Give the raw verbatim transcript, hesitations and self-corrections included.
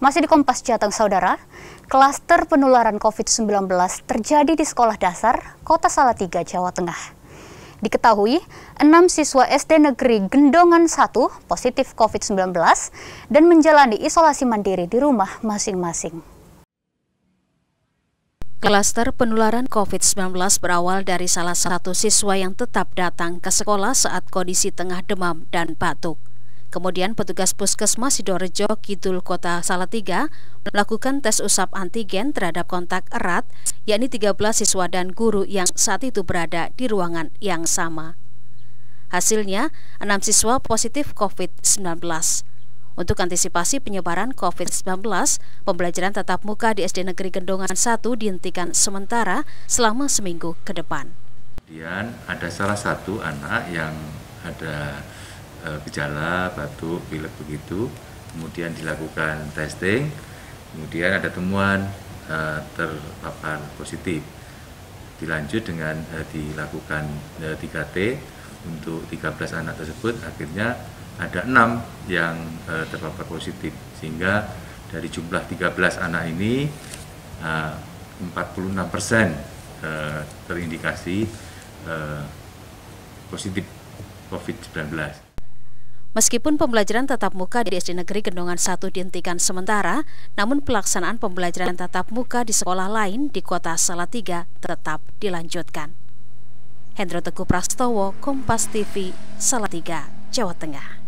Masih di Kompas Jateng, Saudara, klaster penularan COVID sembilan belas terjadi di sekolah dasar Kota Salatiga, Jawa Tengah. Diketahui, enam siswa S D Negeri Gendongan satu positif COVID sembilan belas dan menjalani isolasi mandiri di rumah masing-masing. Klaster penularan COVID sembilan belas berawal dari salah satu siswa yang tetap datang ke sekolah saat kondisi tengah demam dan batuk. Kemudian petugas Puskesmas Sidorejo Kidul Kota Salatiga melakukan tes usap antigen terhadap kontak erat, yakni tiga belas siswa dan guru yang saat itu berada di ruangan yang sama. Hasilnya, enam siswa positif COVID sembilan belas. Untuk antisipasi penyebaran COVID sembilan belas, pembelajaran tatap muka di S D Negeri Gendongan satu dihentikan sementara selama seminggu ke depan. Kemudian ada salah satu anak yang ada gejala batuk, pilek begitu, kemudian dilakukan testing, kemudian ada temuan uh, terpapar positif. Dilanjut dengan uh, dilakukan uh, tiga T untuk tiga belas anak tersebut, akhirnya ada enam yang uh, terpapar positif, sehingga dari jumlah tiga belas anak ini uh, empat puluh enam persen uh, terindikasi uh, positif COVID sembilan belas. Meskipun pembelajaran tatap muka di S D Negeri Gendongan satu dihentikan sementara, namun pelaksanaan pembelajaran tatap muka di sekolah lain di Kota Salatiga tetap dilanjutkan. Hendro Teguh Prastowo, Kompas T V, Salatiga, Jawa Tengah.